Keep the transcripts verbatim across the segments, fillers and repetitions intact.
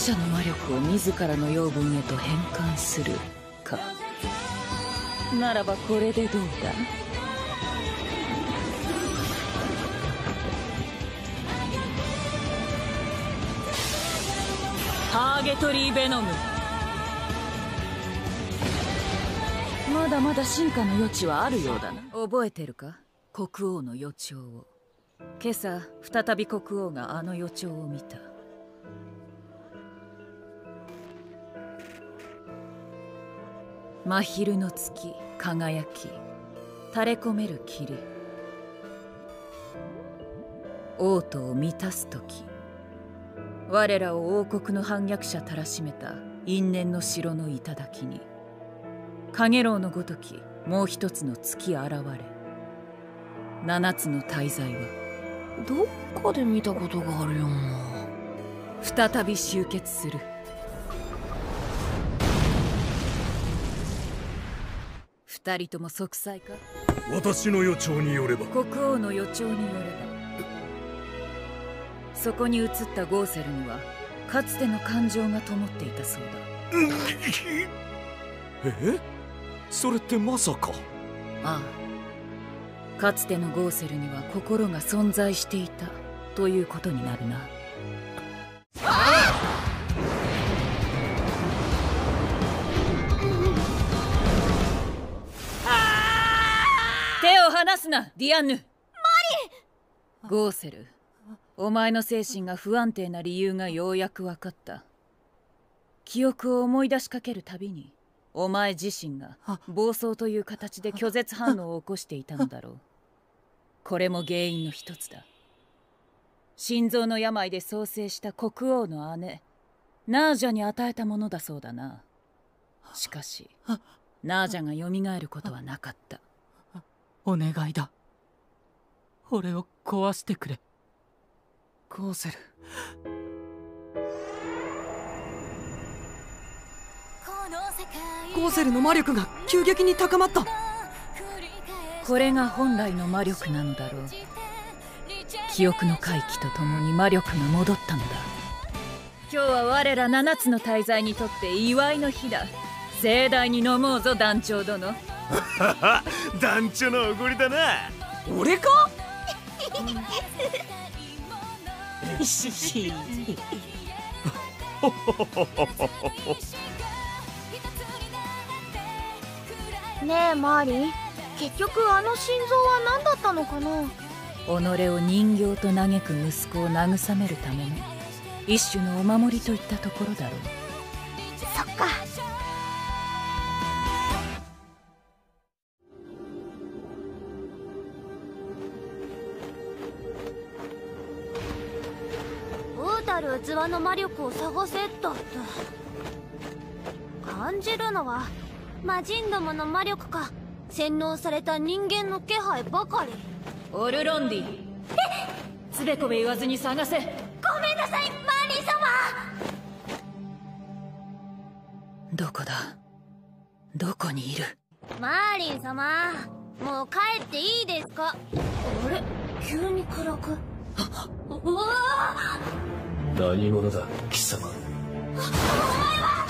者の魔力を自らの養分へと変換するか。ならばこれでどうだ。ターゲトリーベノム。まだまだ進化の余地はあるようだな。覚えてるか、国王の予兆を。今朝再び国王があの予兆を見た。真昼の月輝き、垂れ込める霧。王都を満たす時、我らを王国の反逆者たらしめた因縁の城の頂に、陽炎のごときもう一つの月現れ、七つの大罪はどっかで見たことがあるよな。 再び集結する。二人とも息災か。 私の予兆によれば。 国王の予兆によれば。そこに映ったゴーセルにはかつての感情が灯っていたそうだ。 え？それってまさか。 ああ、かつてのゴーセルには心が存在していたということになるな。手を離すな、ディアンヌ。マリン。ゴーセル、お前の精神が不安定な理由がようやく分かった。記憶を思い出しかけるたびにお前自身が暴走という形で拒絶反応を起こしていたのだろう。これも原因の一つだ。心臓の病で創生した国王の姉ナージャに与えたものだそうだな。しかしナージャがよみがえることはなかった。 お願いだ、俺を壊してくれゴーセル。ゴーセルの魔力が急激に高まった。 これが本来の魔力なのだろう。記憶の回帰とともに魔力が戻ったのだ。今日は我ら七つの大罪にとって祝いの日だ。盛大に飲もうぞ団長殿。 団長のおごりだな。 俺かねえマーリン、結局あの心臓は何だったのかな。 己を人形と嘆く息子を慰めるための一種のお守りといったところだろう。 そっか。たる器の魔力を探せったって。感じるのは魔人どもの魔力か洗脳された人間の気配ばかり。 オルロンディ、つべこべ言わずに探せ。 ごめんなさいマーリン様。 どこだ、どこにいる。 マーリン様、もう帰っていいですか。あれ、急に暗く。うわあ、 何者だ貴様。 お前は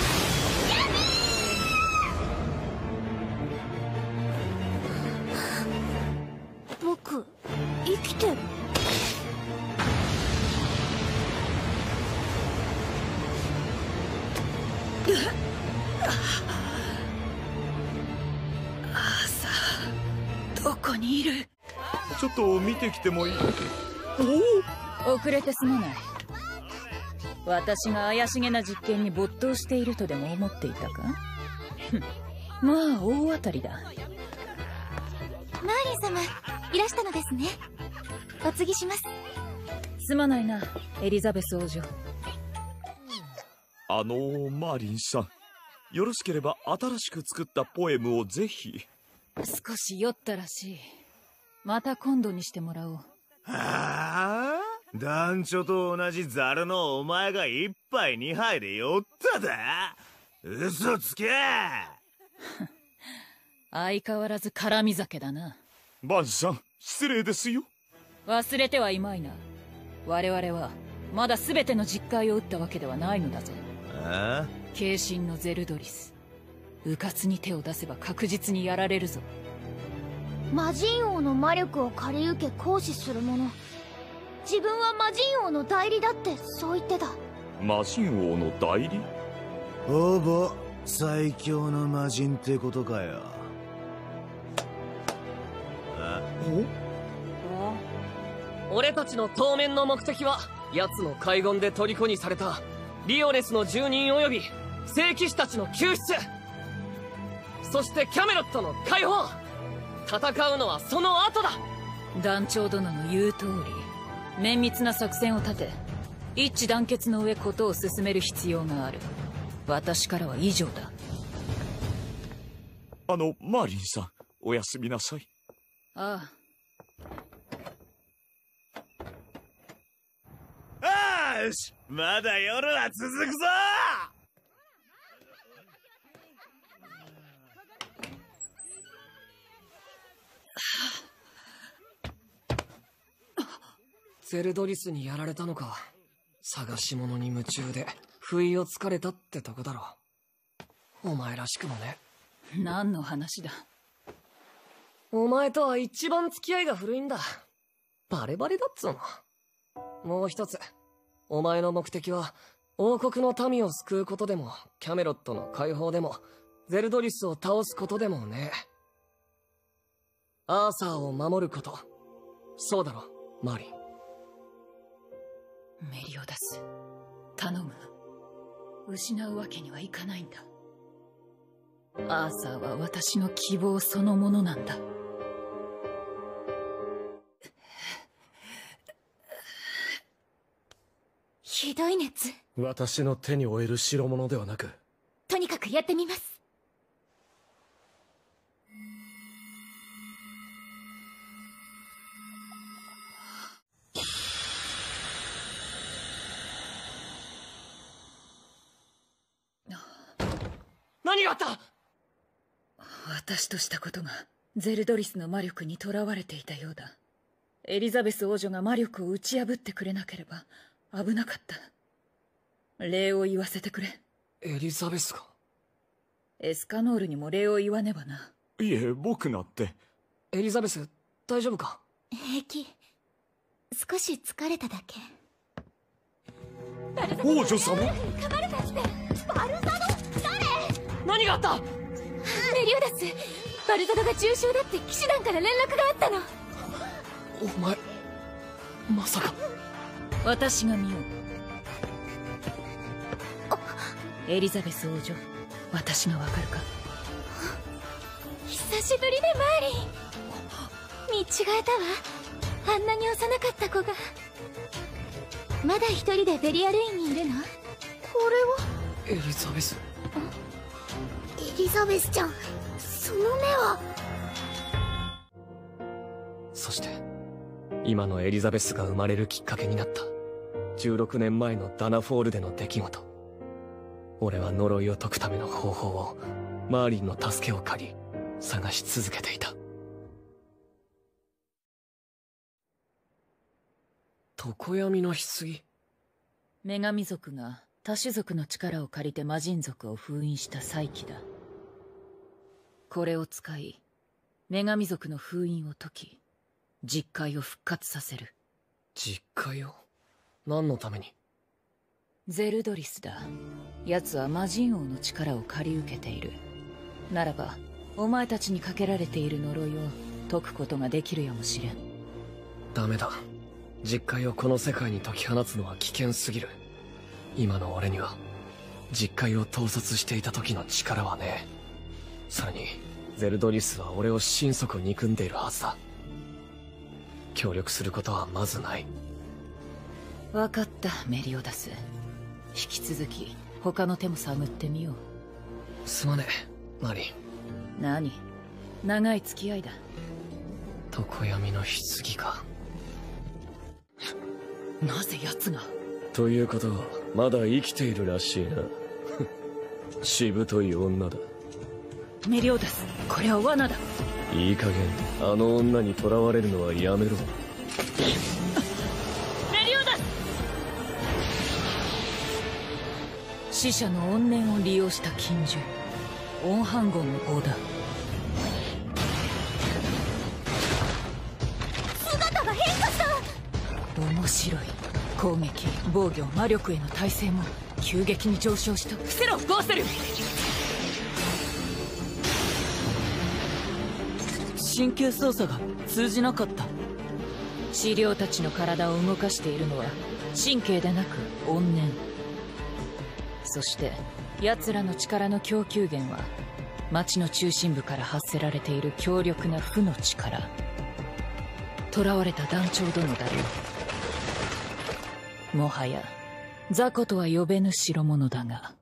僕生きてる。 朝、どこにいる。 ちょっと見てきてもいい？ おお、遅れてすまない。私が怪しげな実験に没頭しているとでも思っていたか。まあ大当たりだ。 マーリン様、いらしたのですね。お継ぎします。 すまないな、エリザベス王女。 あのー、マーリンさん、よろしければ新しく作ったポエムをぜひ。 少し酔ったらしい。また今度にしてもらおう。 はあ、団長と同じザルのお前が一杯二杯で酔っただ。嘘つけ。 相変わらず絡み酒だな。 バンさん、失礼ですよ。 忘れてはいまいな。我々はまだ全ての実戒を打ったわけではないのだぞ。 ああ、 軽心のゼルドリス、迂闊に手を出せば確実にやられるぞ。 魔人王の魔力を借り受け行使する者、自分は魔人王の代理だってそう言ってた。 魔人王の代理？ ほぼ最強の魔人ってことかよ。あ、 俺たちの当面の目的は、奴の海軍で虜にされたリオネスの住人及び聖騎士たちの救出、そしてキャメロットの解放。戦うのはその後だ。 団長殿の言う通り、綿密な作戦を立て、一致団結の上事を進める必要がある。私からは以上だ。 あのマーリンさん、おやすみなさい。 ああ。 あーし、まだ夜は続くぞ。 ゼルドリスにやられたのか。探し物に夢中で不意をつかれたってとこだろ。お前らしくもね。 何の話だ。 お前とは一番付き合いが古いんだ。バレバレだっつうの。もう一つ、お前の目的は王国の民を救うことでも、キャメロットの解放でも、ゼルドリスを倒すことでもね。アーサーを守ること。そうだろ、マーリン。 メリオダス、頼む。失うわけにはいかないんだ。アーサーは私の希望そのものなんだ。 ひどい熱。 私の手に負える代物ではなく、 とにかくやってみます。 何があった？ 私としたことがゼルドリスの魔力に囚われていたようだ。エリザベス王女が魔力を打ち破ってくれなければ危なかった。礼を言わせてくれ。 エリザベスが？ エスカノールにも礼を言わねばな。 いえ、僕なって。 エリザベス、大丈夫か？ 平気。少し疲れただけ。 王女様？ 噛まれたってバルザド？誰？ 何があった？ メリオダス、バルザドが重傷だって騎士団から連絡があったの。 お前、まさか。 私が見よう。エリザベス王女、私がわかるか？ 久しぶりでマーリン。見違えたわ。あんなに幼かった子が。まだ一人でベリアルインにいるの？これはエリザベス。 エリザベスちゃん、その目は。 そして今のエリザベスが生まれるきっかけになったじゅうろくねんまえのダナフォールでの出来事。俺は呪いを解くための方法を、マーリンの助けを借り探し続けていた。常闇の棺。 女神族が多種族の力を借りて魔人族を封印した祭器だ。これを使い女神族の封印を解き、実戒を復活させる。 実戒を？何のために？ ゼルドリスだ。奴は魔人王の力を借り受けている。ならばお前たちにかけられている呪いを解くことができるやもしれん。 ダメだ。実戒をこの世界に解き放つのは危険すぎる。今の俺には実戒を統率していた時の力はねえ。それにゼルドリスは俺を心底憎んでいるはずだ。協力することはまずない。 分かった、メリオダス。引き続き他の手も探ってみよう。 すまねえ、マリン。 何？長い付き合いだ。 常闇の棺か。 なぜ奴が？ ということはまだ生きているらしいな。しぶとい女だ。 メリオダス、これは罠だ。 いい加減あの女に囚われるのはやめろ。 メリオダス！ 死者の怨念を利用した禁獣オンハンゴンの棒だ。 姿が変化した。 面白い。攻撃、防御、魔力への耐性も急激に上昇した。伏せろゴーセル。 神経操作が通じなかった。 資料たちの体を動かしているのは神経でなく怨念。そして奴らの力の供給源は町の中心部から発せられている強力な負の力。囚われた団長殿だろう。もはや雑魚とは呼べぬ代物だが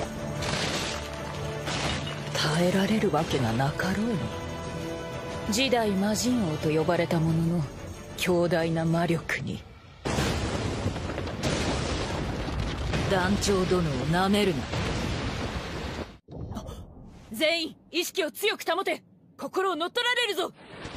耐えられるわけがなかろうに。時代魔人王と呼ばれたものの強大な魔力に団長殿をなめるな。全員意識を強く保て。心を乗っ取られるぞ。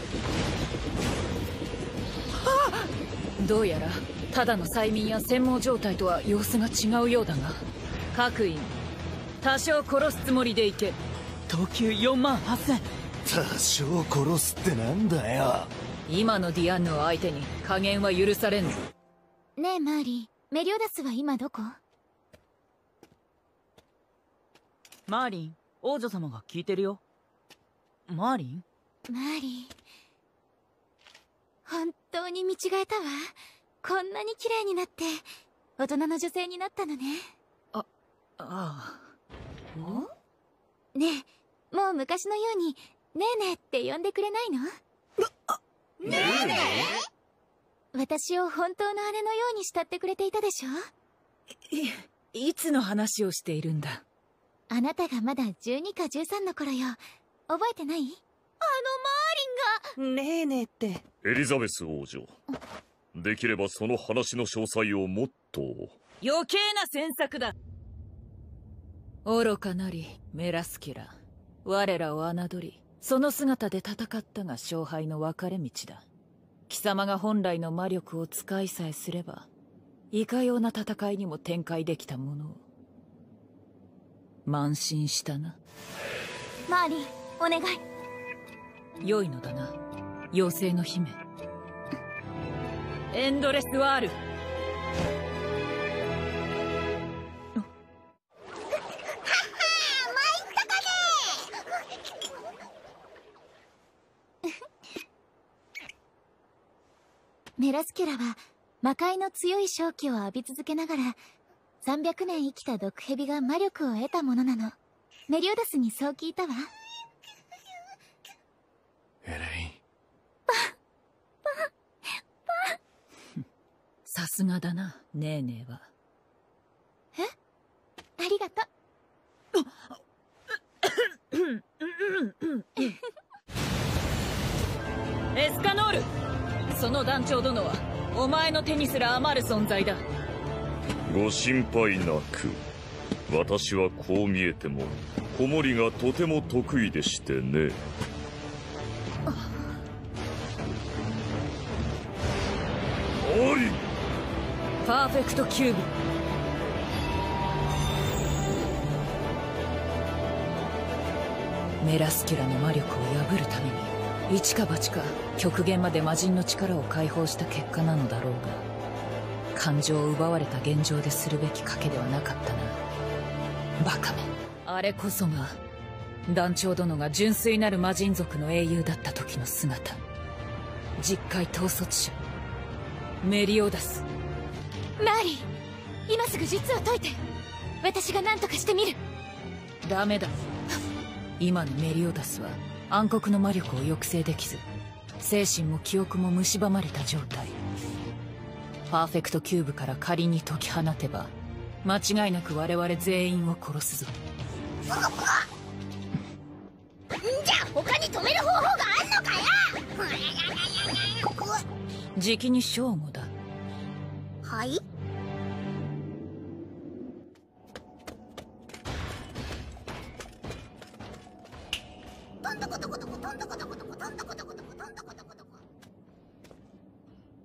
どうやらただの催眠や専門状態とは様子が違うようだが、各員多少殺すつもりでいけ。 等級よんまんはっせん。 多少殺すってなんだよ。 今のディアンヌを相手に加減は許されんぞ。 ねえマーリー、メリオダスは今どこ？ マーリン、王女様が聞いてるよ。マーリン？ マーリー、本当に見違えたわ。こんなに綺麗になって大人の女性になったのね。 ああねえ、もう昔のようにねえねえって呼んでくれないの？ねえねえ？私を本当の姉のように慕ってくれていたでしょ？ い、いつの話をしているんだ？ あなたがまだじゅうにかじゅうさんの頃よ。覚えてない？あのマーリンがねえねえって。 エリザベス王女、できればその話の詳細をもっと。 余計な詮索だ。愚かなりメラスキュラ、我らを侮りその姿で戦ったが勝敗の分かれ道だ。貴様が本来の魔力を使いさえすればいかような戦いにも展開できたものを慢心したな。 マーリン、お願い。 良いのだな、妖精の姫。エンドレスワール。 メラスキュラは魔界の強い瘴気を浴び続けながらさんびゃくねん生きた毒蛇が魔力を得たものなの。メリオダスにそう聞いたわ。 エレイン。 さすがだな、ねえねえは。 え？ありがとう。 エスカノール、その団長殿はお前の手にすら余る存在だ。 ご心配なく。私はこう見えても子守がとても得意でしてね。おい！ パーフェクトキューブ。メラスキュラの魔力を破るために一か八か極限まで魔人の力を解放した結果なのだろうが、感情を奪われた現状でするべき賭けではなかったな。バカめ。あれこそが団長殿が純粋なる魔人族の英雄だった時の姿。実界統率者メリオダス。 マーリー、今すぐ術を解いて。私が何とかしてみる。 ダメだ。今のメリオダスは暗黒の魔力を抑制できず、精神も記憶も蝕まれた状態。パーフェクトキューブから仮に解き放てば間違いなく我々全員を殺すぞ。 じゃあ他に止める方法があんのかよ。 じきに正午だ。 はい。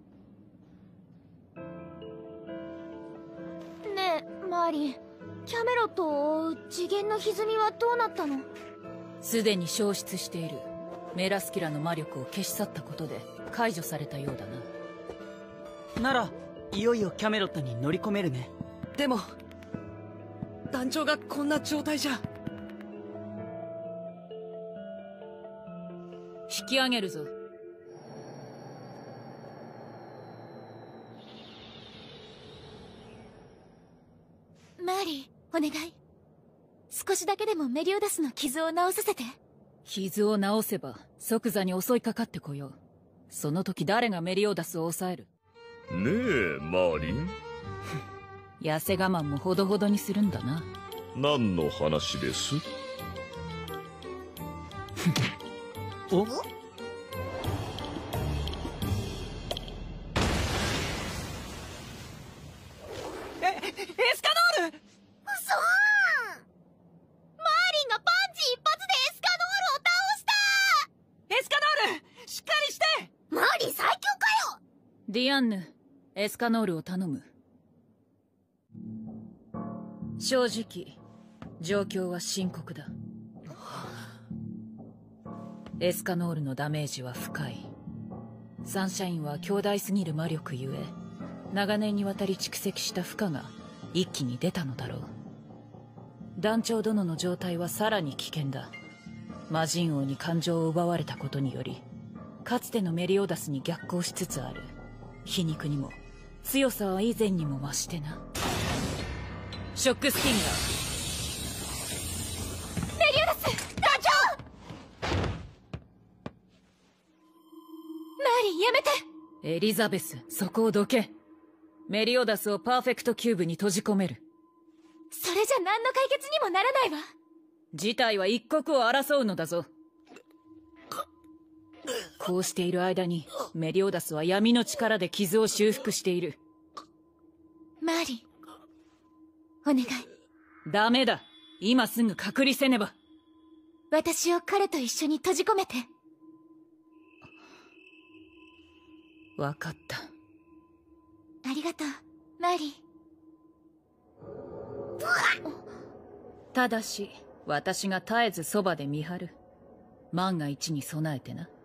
ねえマーリン、キャメメロットを追う次元の歪みはどうなったの？ すでに消失している。メラスキラの魔力を消し去ったことで解除されたようだな。ならいよいよキャメロットに乗り込めるね。 でも団長がこんな状態じゃ。 引き上げるぞ。 マーリー、お願い。少しだけでもメリオダスの傷を治させて。 傷を治せば即座に襲いかかってこよう。その時誰がメリオダスを抑える？ ねえマーリン。 痩せ我慢もほどほどにするんだな。 何の話です？ お？え、エスカノール！ 嘘ー！マーリンがパンチ一発でエスカノールを倒した！ エスカノール！しっかりして！ マーリン最強かよ！ ディアンヌ、エスカノールを頼む。正直、状況は深刻だ。エスカノールのダメージは深い。サンシャインは強大すぎる魔力ゆえ、長年にわたり蓄積した負荷が一気に出たのだろう。団長殿の状態はさらに危険だ。魔人王に感情を奪われたことにより、かつてのメリオダスに逆行しつつある。皮肉にも強さは以前にも増してな。ショックスティンガー。 メリオダス団長！マーリンやめて！ エリザベス、そこをどけ。メリオダスをパーフェクトキューブに閉じ込める。 それじゃ何の解決にもならないわ。 事態は一刻を争うのだぞ。こうしている間にメリオダスは闇の力で傷を修復している。 マーリン、お願い。 ダメだ。今すぐ隔離せねば。 私を彼と一緒に閉じ込めて。 分かった。 ありがとう、マーリン。 ただし私が絶えずそばで見張る。万が一に備えてな。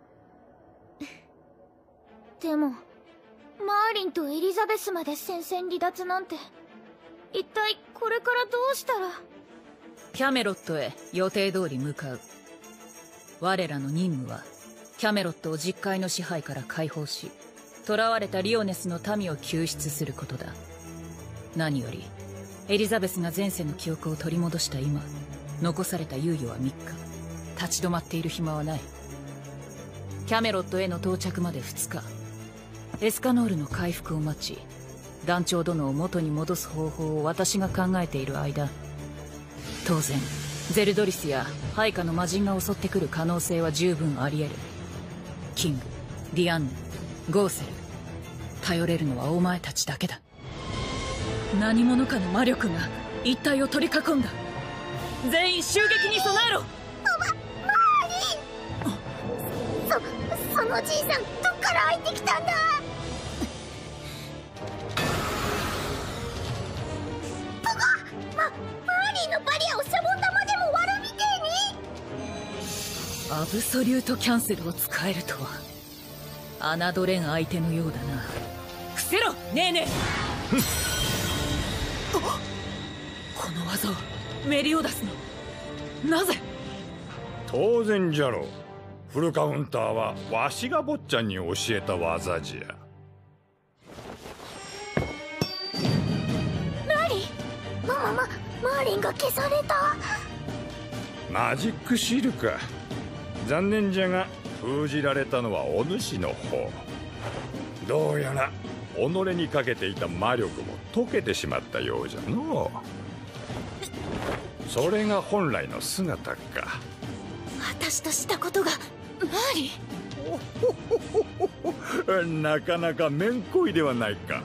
でもマーリンとエリザベスまで戦線離脱なんて、一体これからどうしたら。 キャメロットへ予定通り向かう。我らの任務はキャメロットを実界の支配から解放し、囚われたリオネスの民を救出することだ。何よりエリザベスが前世の記憶を取り戻した今、残された猶予はみっか。立ち止まっている暇はない。キャメロットへの到着までふつか。エスカノールの回復を待ち、団長殿を元に戻す方法を私が考えている間、当然ゼルドリスや配下の魔人が襲ってくる可能性は十分あり得る。キング、ディアンヌ、ゴーセル、頼れるのはお前たちだけだ。何者かの魔力が一帯を取り囲んだ。全員襲撃に備えろ。 マーリン！そ、そのじいさんどっから入ってきたんだ。バカ！ま、マーリンのバリアをシャボン玉でも割るみてえに。 アブソリュートキャンセルを使えるとは侮れん相手のようだな。伏せろねえねえ。この技はメリオダスの。なぜ？ 当然じゃろう。フルカウンターはわしが坊ちゃんに教えた技じゃ。 マーリン、ママママーリンが消された。 マジックシールか。残念じゃが封じられたのはお主の方。どうやら己にかけていた魔力も溶けてしまったようじゃのう。それが本来の姿か。 私としたことが。マーリンなかなかめんこいではないか。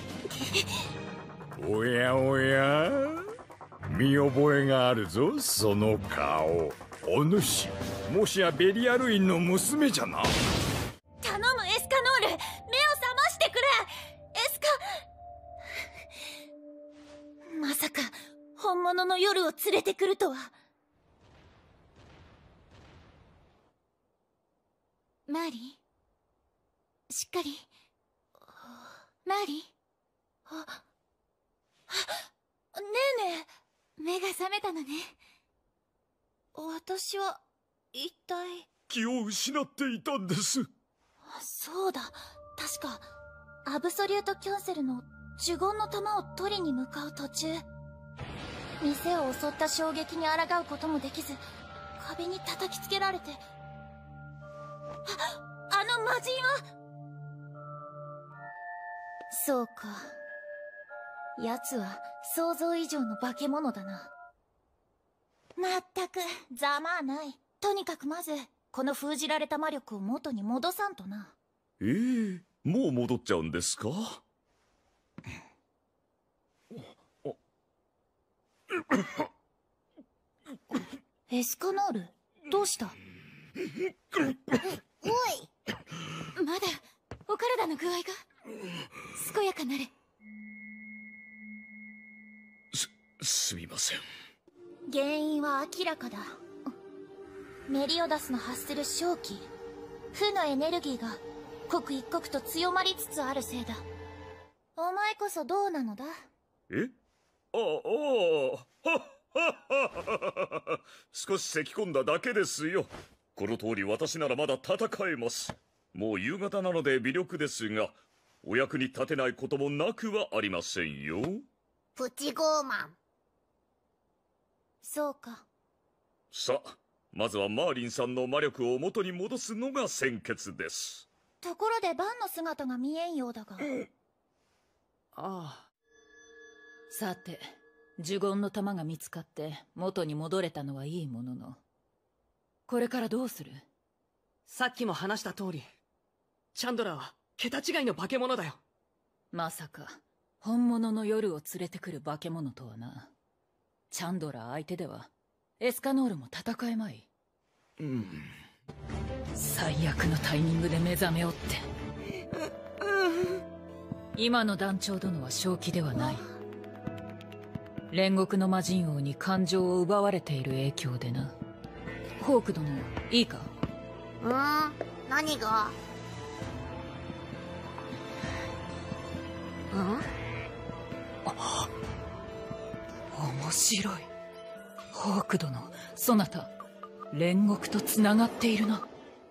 おやおや、見覚えがあるぞその顔。お主、もしやベリアル院の娘じゃな。 頼むエスカノール、目を覚ましてくれ。エスカ。まさか本物の夜を連れてくるとは。マーリー、しっかり。マーリー、あ、あ、ねえねえ、目が覚めたのね。私は一体。 気を失っていたんです。 そうだ、確かアブソリュートキャンセルの呪言の玉を取りに向かう途中、店を襲った衝撃に抗うこともできず壁に叩きつけられて、あ、あの魔人は。そうか、奴は想像以上の化け物だな。まったくざまあない。とにかくまずこの封じられた魔力を元に戻さんとな。 ええ、もう戻っちゃうんですか？ エスカノール、どうした？おい、まだお体の具合が健やかなれ。 す、すみません。 原因は明らかだ。メリオダスの発する瘴気、負のエネルギーが刻一刻と強まりつつあるせいだ。お前こそどうなのだ？ え？ああ、はっはっは。少し咳き込んだだけですよ。この通り私ならまだ戦えます。もう夕方なので微力ですが、お役に立てないこともなくはありませんよ。 プチゴーマン。そうか。 さあ、まずはマーリンさんの魔力を元に戻すのが先決です。 ところでバンの姿が見えんようだが。 ああ。さて、呪言の玉が見つかって元に戻れたのはいいものの、これからどうする？ さっきも話した通り、チャンドラーは桁違いの化け物だよ。 まさか本物の夜を連れてくる化け物とはな。チャンドラー相手ではエスカノールも戦えまい。 うん。 最悪のタイミングで目覚めおって。今の団長殿は正気ではない。煉獄の魔人王に感情を奪われている影響でな。ホーク殿、いいか？ うーん、何が？うん？ あ、面白い。ホーク殿、そなた煉獄とつながっているな。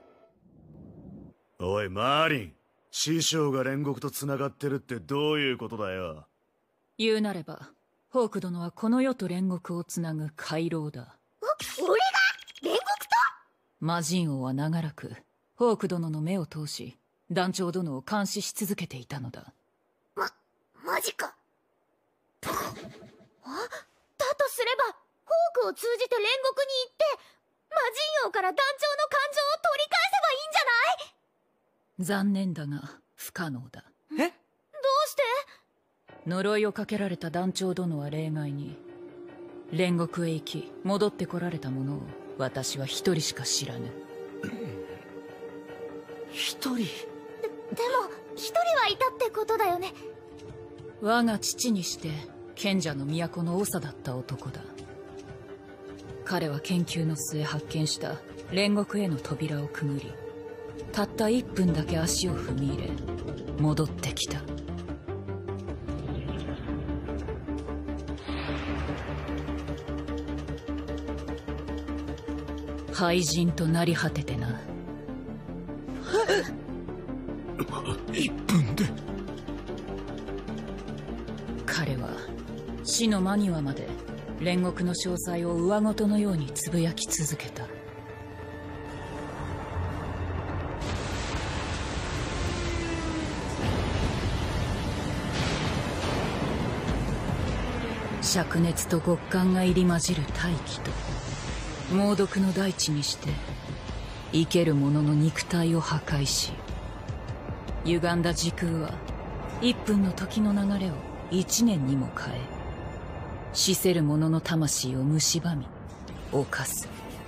おいマーリン、師匠が煉獄とつながってるってどういうことだよ。 言うなればホーク殿はこの世と煉獄をつなぐ回廊だ。 お、俺が煉獄と？ 魔人王は長らくホーク殿の目を通し団長殿を監視し続けていたのだ。 ま、マジか。あ、だとすればホークを通じて煉獄に行って魔人王から団長の感情を取り返せばいいんじゃない？ 残念だが不可能だ。 え？ どうして？ 呪いをかけられた団長殿は例外に煉獄へ行き戻ってこられた者を私は一人しか知らぬ。 一人？で、でも一人はいたってことだよね。 我が父にして賢者の都の長だった男だ。彼は研究の末発見した煉獄への扉をくぐり、たったいっぷんだけ足を踏み入れ戻ってきた。廃人となり果ててな。 いっぷんで。 彼は死の間際まで煉獄の詳細を上ごとのようにつぶやき続けた。灼熱と極寒が入り混じる大気と猛毒の大地にして生ける者の肉体を破壊し、歪んだ時空はいっぷんの時の流れをいちねんにも変え、死せる者の魂を蝕み侵す。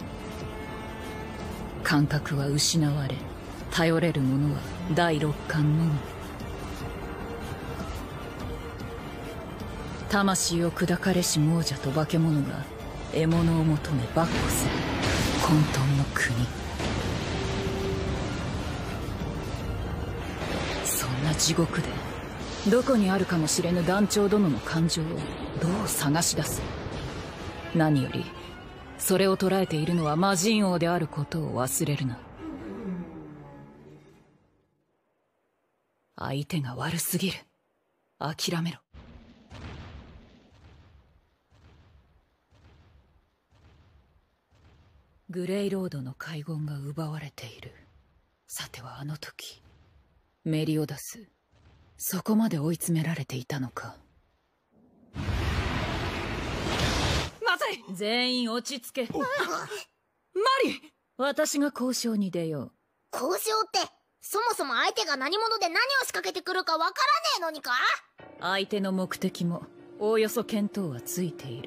感覚は失われ、頼れる者は第六感のみ。 魂を砕かれし亡者と化け物が獲物を求め跋扈する混沌の国。そんな地獄でどこにあるかもしれぬ団長殿の感情をどう探し出す。何よりそれを捉えているのは魔人王であることを忘れるな。相手が悪すぎる。諦めろ。グレイロードの海軍が奪われている。さてはあの時メリオダス、そこまで追い詰められていたのか。 まずい。 全員落ち着け。マリ。 私が交渉に出よう。 交渉ってそもそも相手が何者で何を仕掛けてくるかわからねえのにか。 相手の目的もおおよそ見当はついている。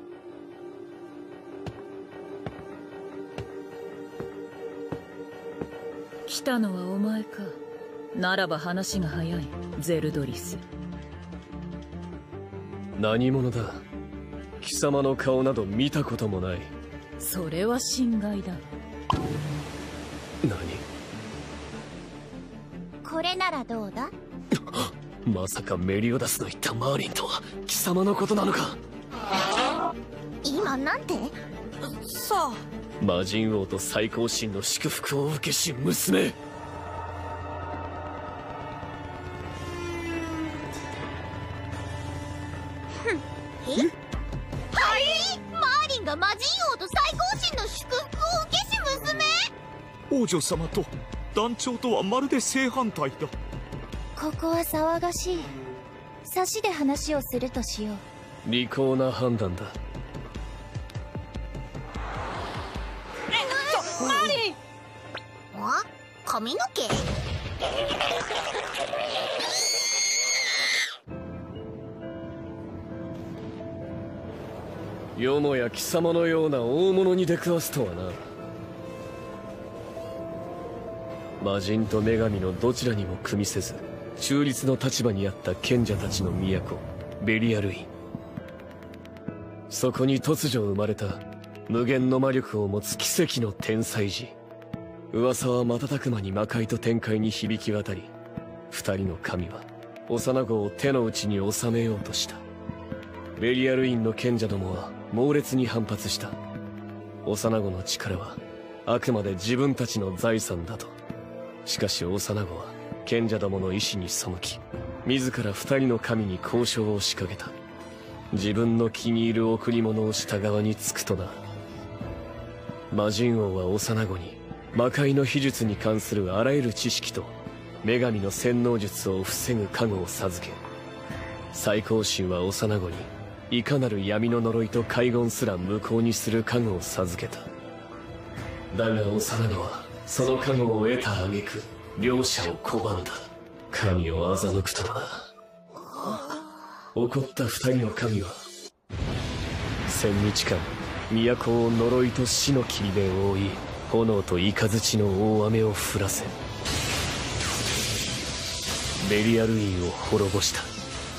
来たのはお前か。ならば話が早い、ゼルドリス。 何者だ。貴様の顔など見たこともない。 それは心外だ。 何。 これならどうだ。 まさかメリオダスの言ったマーリンとは貴様のことなのか。 今なんて。 さあ、 魔人王と最高神の祝福を受けし娘。 え？はい？マーリンが魔人王と最高神の祝福を受けし娘？ 王女様と団長とはまるで正反対だ。 ここは騒がしい。差しで話をするとしよう。利口な判断だ。 マーリン。 あ？髪の毛？ よもや貴様のような大物に出くわすとはな。魔人と女神のどちらにも組みせず中立の立場にあった賢者たちの都ベリアルイン。そこに突如生まれた無限の魔力を持つ奇跡の天才児。噂は瞬く間に魔界と天界に響き渡り、二人の神は幼子を手の内に収めようとした。ベリアルインの賢者どもは猛烈に反発した。幼子の力はあくまで自分たちの財産だと。しかし幼子は賢者どもの意志に背き、自ら二人の神に交渉を仕掛けた。自分の気に入る贈り物をした側につくとな。魔人王は幼子に魔界の秘術に関するあらゆる知識と女神の洗脳術を防ぐ加護を授け、最高神は幼子にいかなる闇の呪いと海軍すら無効にする加護を授けた。だが幼子はその加護を得た挙句両者を拒んだ。神を欺くとは。怒った二人の神は千日間都を呪いと死の霧で覆い、炎と雷の大雨を降らせベリアルインを滅ぼした。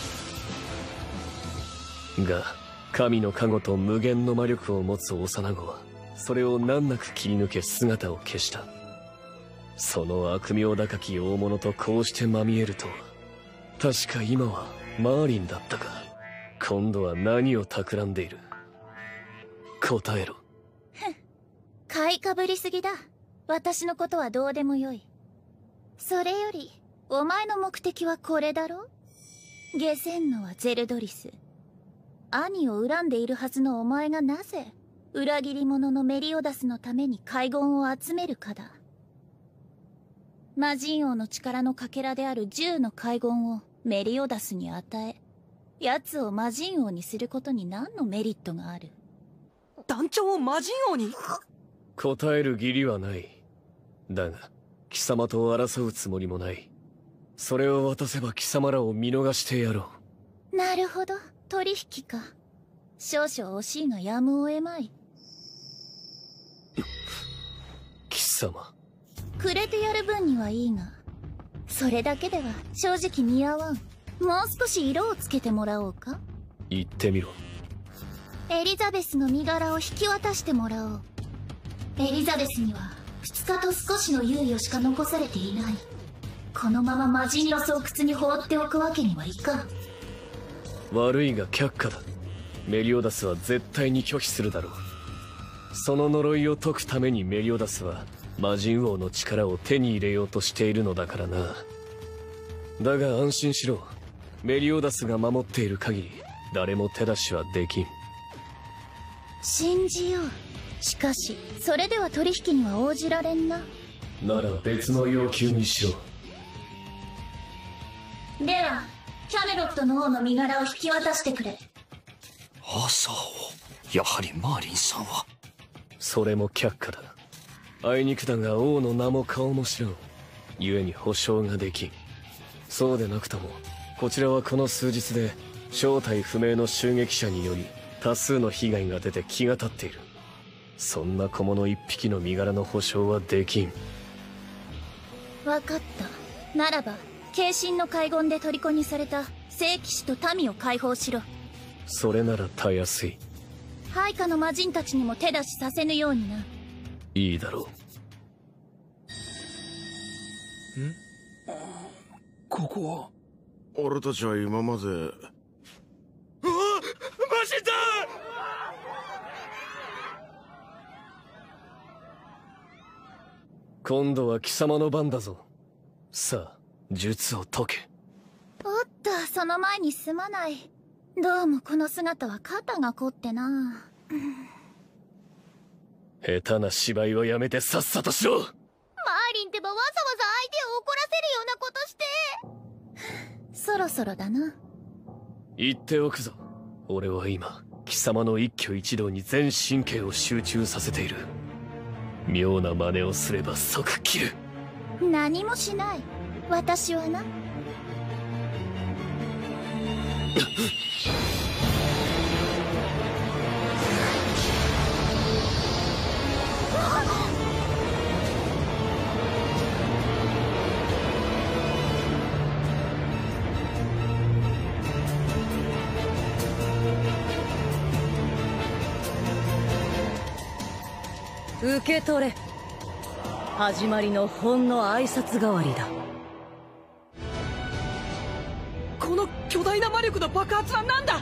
が神の加護と無限の魔力を持つ幼子はそれを難なく切り抜け姿を消した。その悪名高き大物とこうしてまみえるとは。確か今はマーリンだったか。今度は何を企んでいる。答えろ。 ふん、買いかぶりすぎだ。私のことはどうでもよい。それよりお前の目的はこれだろ。下せんのはゼルドリス。兄を恨んでいるはずのお前がなぜ裏切り者のメリオダスのために海軍を集めるかだ。魔人王の力のかけらであるじゅうの海軍をメリオダスに与え、奴を魔人王にすることに何のメリットがある。 団長を魔人王に？ 答える義理はない。だが貴様と争うつもりもない。それを渡せば貴様らを見逃してやろう。なるほど、取引か。少々惜しいがやむを得まい。 貴様。 くれてやる分にはいいが、それだけでは正直似合わん。もう少し色をつけてもらおうか。 言ってみろ。 エリザベスの身柄を引き渡してもらおう。エリザベスにはふつかと少しの猶予しか残されていない。このまま魔人の巣窟に放っておくわけにはいかん。 悪いが却下だ。メリオダスは絶対に拒否するだろう。その呪いを解くためにメリオダスは魔人王の力を手に入れようとしているのだからな。だが安心しろ。メリオダスが守っている限り誰も手出しはできん。 信じよう。しかしそれでは取引には応じられんな。 なら別の要求にしろ。 ではキャメロットの王の身柄を引き渡してくれ。 アーサー王、やはりマーリンさんは。 それも却下だ。あいにくだが王の名も顔も知らん。故に保証ができん。そうでなくともこちらはこの数日で正体不明の襲撃者により多数の被害が出て気が立っている。そんな小物一匹の身柄の保証はできん。 分かった。ならば慶神の海軍で虜にされた聖騎士と民を解放しろ。 それならたやすい。 配下の魔人たちにも手出しさせぬようにな。 いいだろう。 ん？ここは俺たちは今まで。うわ！魔人だ！ 今度は貴様の番だぞ。さあ術を解け。 おっと、その前にすまない。どうもこの姿は肩が凝ってな。 下手な芝居をやめてさっさとしろ。 マーリンってばわざわざ相手を怒らせるようなことして。そろそろだな。 言っておくぞ。俺は今貴様の一挙一動に全神経を集中させている。妙な真似をすれば即切る。 何もしない。私はな。 受け取れ。始まりのほんの挨拶代わりだ。 この巨大な魔力の爆発は何だ。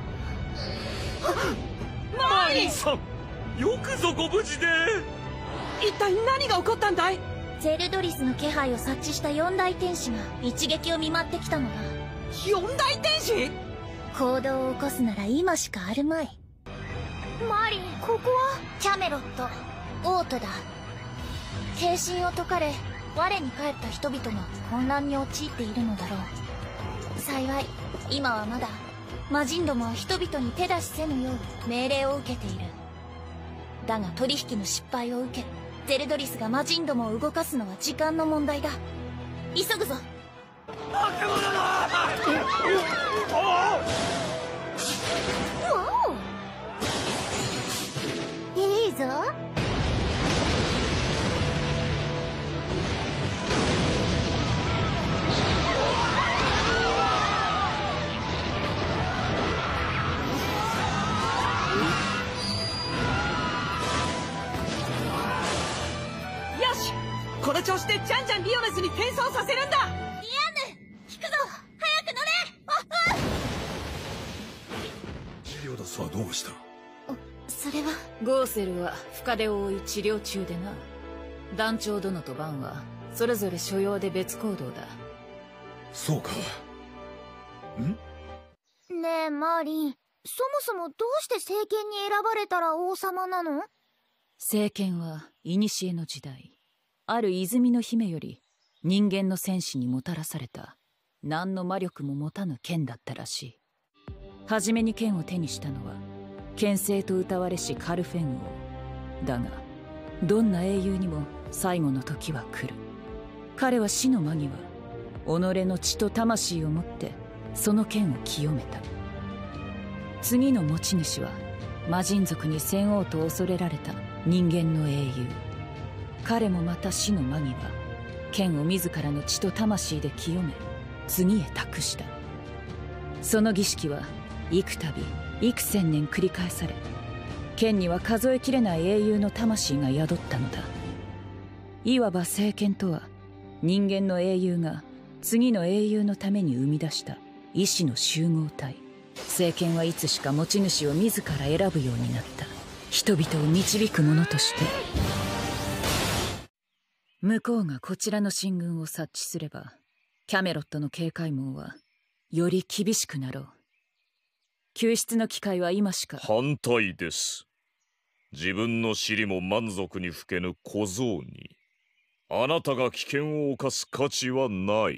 マーリンさん、よくぞご無事で。 一体何が起こったんだい。 ゼルドリスの気配を察知した四大天使が一撃を見舞ってきたのだ。 四大天使？ 行動を起こすなら今しかあるまい。マーリン、ここはキャメロット、オートだ。慶神を解かれ我に返った人々が混乱に陥っているのだろう。幸い今はまだ魔人どもは人々に手出しせぬよう命令を受けている。だが取引の失敗を受けゼルドリスが魔人どもを動かすのは時間の問題だ。急ぐぞ。 悪魔だ。 いいぞ。 よし、この調子でじゃんじゃんリオネスに転送させるんだ。 ディアンヌ、引くぞ。早く乗れ。あっ、 リオダスはどうした。 それはゴーセルは深手を負い治療中でな。団長殿とバンはそれぞれ所用で別行動だ。 そうか。 ん？ねえマーリン、そもそもどうして聖剣に選ばれたら王様なの？ 聖剣は古の時代、ある泉の姫より人間の戦士にもたらされた何の魔力も持たぬ剣だったらしい。初めに剣を手にしたのは剣聖と謳われしカルフェン王だが、どんな英雄にも最後の時は来る。彼は死の間際、己の血と魂をもってその剣を清めた。次の持ち主は魔人族に戦王と恐れられた人間の英雄。彼もまた死の間際、剣を自らの血と魂で清め次へ託した。その儀式は幾度幾千年繰り返され、剣には数えきれない英雄の魂が宿ったのだ。いわば聖剣とは、人間の英雄が次の英雄のために生み出した意志の集合体。聖剣はいつしか持ち主を自ら選ぶようになった。人々を導く者として。向こうがこちらの進軍を察知すれば、キャメロットの警戒網はより厳しくなろう。救出の機会は今しか。 反対です。自分の尻も満足に吹けぬ小僧に、あなたが危険を冒す価値はない。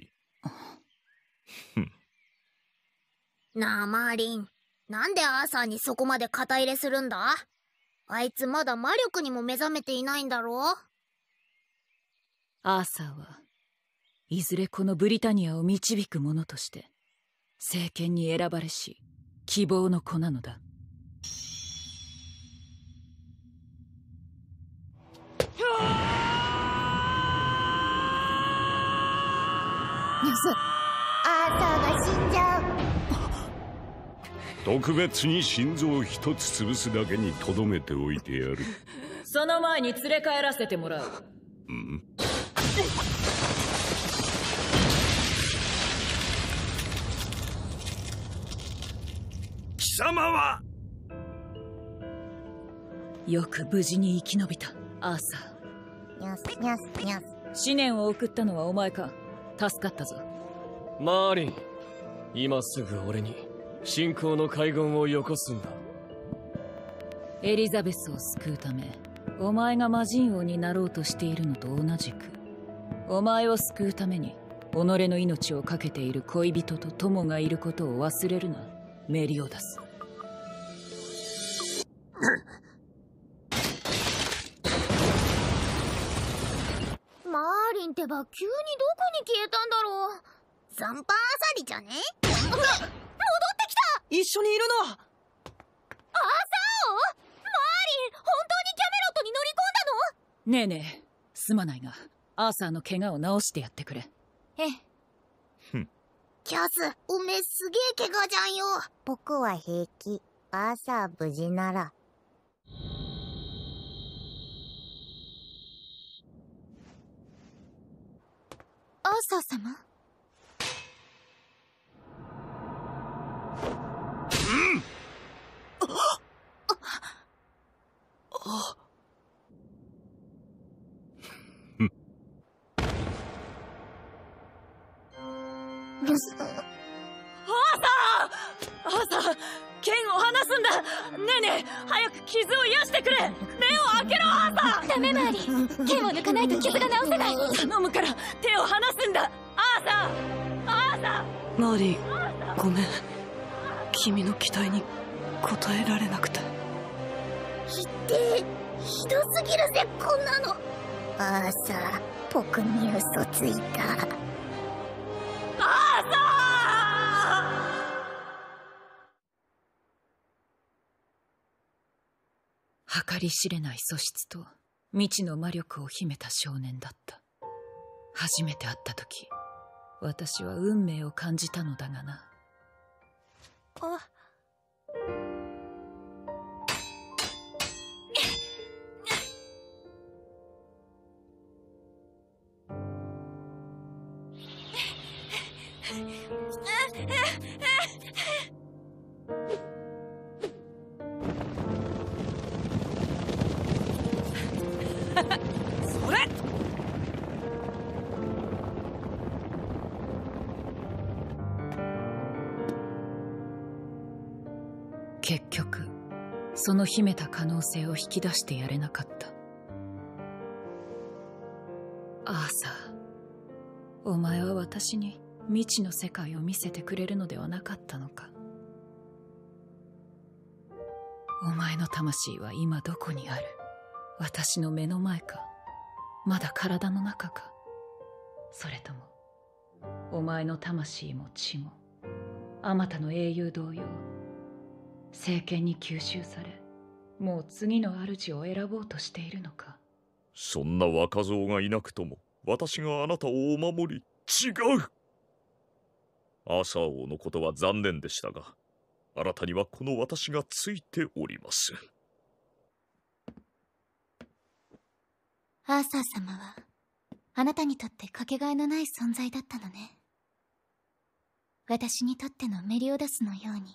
なあマーリン、なんでアーサーにそこまで肩入れするんだ？あいつまだ魔力にも目覚めていないんだろう？ アーサーはいずれこのブリタニアを導く者として聖剣に選ばれし希望の子なのだ。 アーサーが死んじゃう。 特別に心臓一つ潰すだけにとどめておいてやる。 その前に連れ帰らせてもらう。 うん、貴様はよく無事に生き延びたアーサー。にゃすにゃすにゃす。 思念を送ったのはお前か。助かったぞ。 マーリン、今すぐ俺に信仰の海軍をよこすんだ。 エリザベスを救うためお前が魔人王になろうとしているのと同じく、お前を救うために己の命を懸けている恋人と友がいることを忘れるな、メリオダス。 マーリンってば急にどこに消えたんだろう。残飯あさりじゃね？戻ってきた。 一緒にいるのはアーサー王？マーリン、本当にキャメロットに乗り込んだの？ ねえねえ、すまないがアーサーの怪我を治してやってくれ。 ええ。キャス、おめえすげえ怪我じゃんよ。僕は平気。アーサー無事なら。アーサー様？ うん。 あアーサー！アーサー！剣を離すんだ！ねえねえ、早く傷を癒してくれ！目を開けろ、アーサー！ ダメマーリン、剣を抜かないと傷が治せない。 頼むから手を離すんだ！アーサー！アーサー！マーリン、ごめん。君の期待に応えられなくて。 ひってひどすぎるぜ、こんなの。アーサー、僕に嘘ついた。 アーサー！計り知れない素質と未知の魔力を秘めた少年だった。初めて会った時、私は運命を感じたのだがな。 あ。 それ！ 結局その秘めた可能性を引き出してやれなかった。アーサー、お前は私に未知の世界を見せてくれるのではなかったのか。お前の魂は今どこにある？私の目の前か、まだ体の中か、それともお前の魂も血もあまたの英雄同様聖剣に吸収され、もう次の主を選ぼうとしているのか。 そんな若造がいなくとも私があなたをお守り。違う。アーサー王のことは残念でしたが、 あなたにはこの私がついております。 アーサー様はあなたにとってかけがえのない存在だったのね。私にとってのメリオダスのように。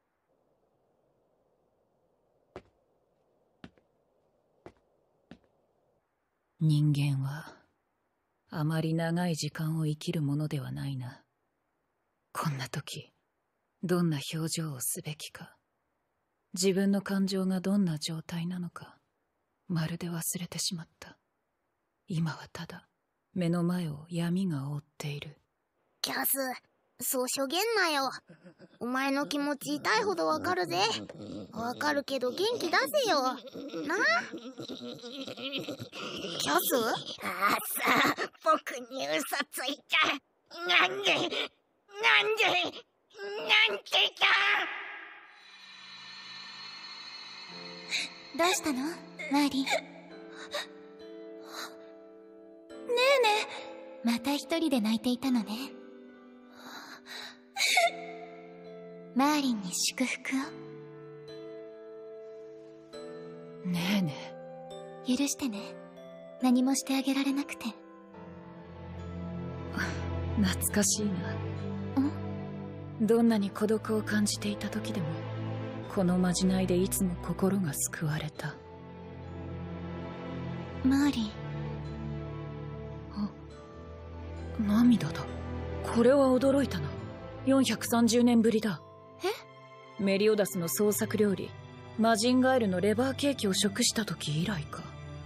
人間はあまり長い時間を生きるものではないな。こんな時どんな表情をすべきか、自分の感情がどんな状態なのか、まるで忘れてしまった。今はただ目の前を闇が覆っている。 キャス、そうしょげんなよ。お前の気持ち痛いほどわかるぜ。わかるけど元気出せよな。キャス、あーさ、僕に嘘ついちゃなんでなんでなんてか。 どうしたのマーリン。ねえねえ、また一人で泣いていたのね。マーリンに祝福を。 ねえねえ、許してね。何もしてあげられなくて。 懐かしいな。どんなに孤独を感じていた時でもこのまじないでいつも心が救われた。 マーリン。 あ、涙だ。これは驚いたな。よんひゃくさんじゅうねんぶりだ。え？メリオダスの創作料理マジンガエルのレバーケーキを食した時以来か。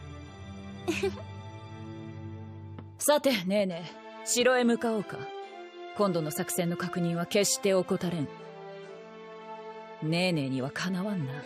さてねえねえ、城へ向かおうか。今度の作戦の確認は決して怠れん。ねえねえにはかなわんな。え？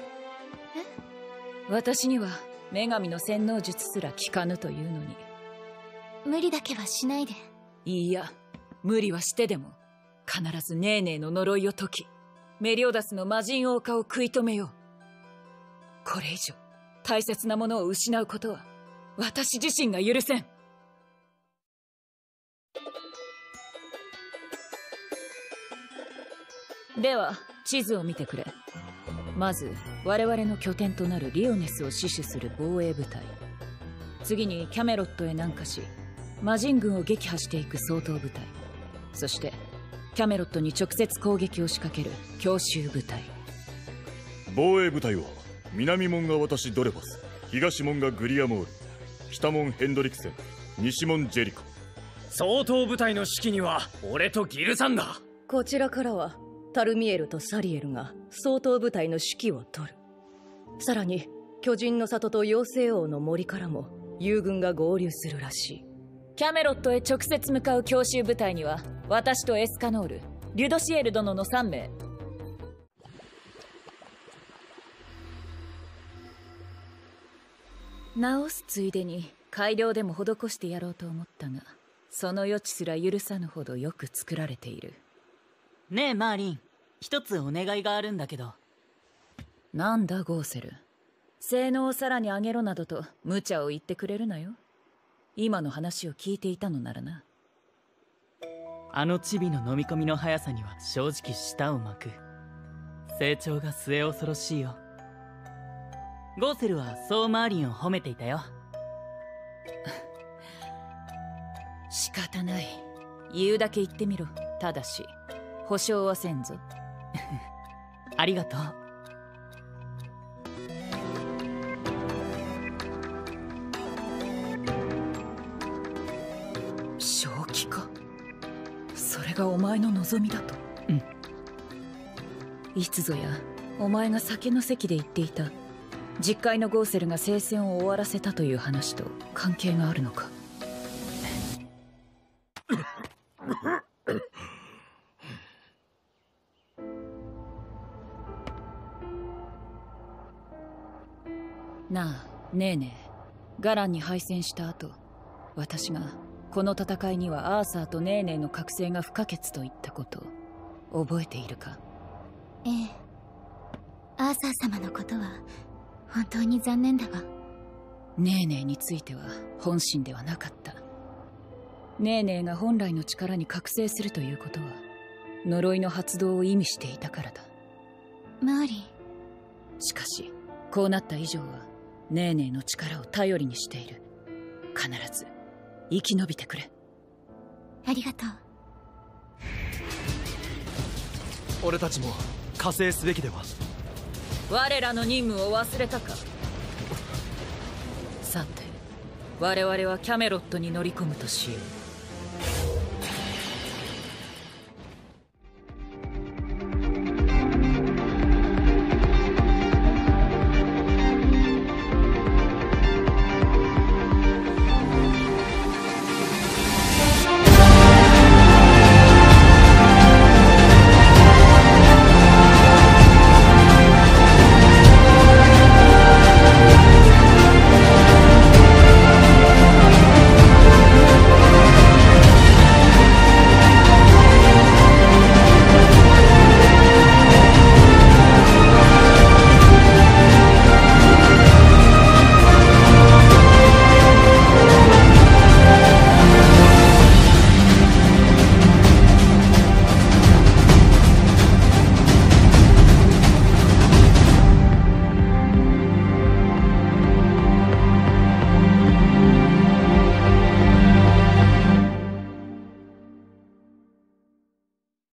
私には女神の洗脳術すら効かぬというのに。 無理だけはしないで。 いいや、無理はしてでも必ずねえねえの呪いを解き、メリオダスの魔人王化を食い止めよう。これ以上大切なものを失うことは私自身が許せん。では地図を見てくれ。まず我々の拠点となるリオネスを死守する防衛部隊、次にキャメロットへ南下し魔人軍を撃破していく掃討部隊、そしてキャメロットに直接攻撃を仕掛ける強襲部隊。 防衛部隊は南門が私ドレファス、東門がグリアモール、北門ヘンドリクセン、西門ジェリコ。 掃討部隊の指揮には俺とギルサンだ。 こちらからはタルミエルとサリエルが掃討部隊の指揮を取る。さらに巨人の里と妖精王の森からも友軍が合流するらしい。 キャメロットへ直接向かう強襲部隊には私とエスカノール、リュドシエル殿のさんめい。直すついでに改良でも施してやろうと思ったが、その余地すら許さぬほどよく作られている。 ねえマーリン、一つお願いがあるんだけど。 なんだゴーセル、性能をさらに上げろなどと無茶を言ってくれるなよ。今の話を聞いていたのならな。 あのチビの飲み込みの速さには正直舌を巻く。成長が末恐ろしいよ。ゴーセルはそうマーリンを褒めていたよ。 仕方ない、言うだけ言ってみろ。ただし保証はせんぞ。 ありがとう。 正気か。それがお前の望みだと。 うん。 いつぞやお前が酒の席で言っていた実会のゴーセルが聖戦を終わらせたという話と関係があるのか。なあねえねえ、ガランに敗戦した後、私がこの戦いにはアーサーとネーネーの覚醒が不可欠と言ったことを覚えているか。 ええ、アーサー様のことは本当に残念だわ。 ネーネーについては本心ではなかった。ネーネーが本来の力に覚醒するということは呪いの発動を意味していたからだ。 マーリン。 しかしこうなった以上はネーネーの力を頼りにしている。必ず生き延びてくれ。 ありがとう。 俺たちも加勢すべきでは。 我らの任務を忘れたか。さて我々はキャメロットに乗り込むとしよう。